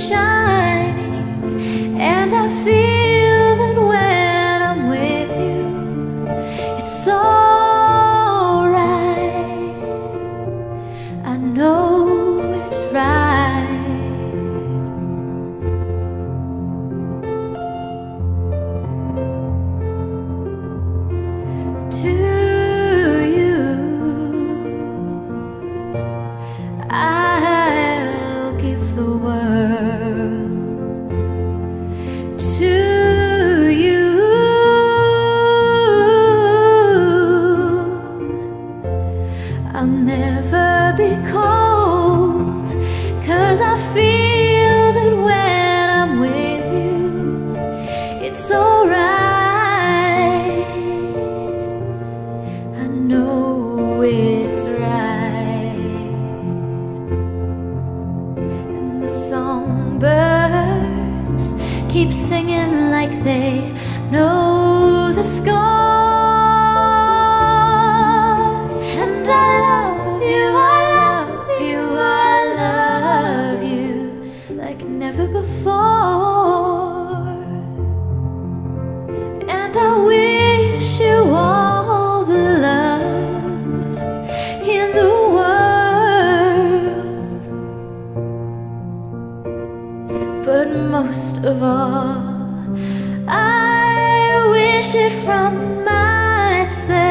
shining, and I feel that when I'm with you, it's alright. I know it's right. To you, I'll give the world. To you, I'll never be cold, 'cause I feel that when I'm with you, it's alright. I know it's right. And the songbirds keep singing like they know the score. And I love you, I love you, I love you like never before. And I wish you all the love in the world. But most of all, I wish it from myself.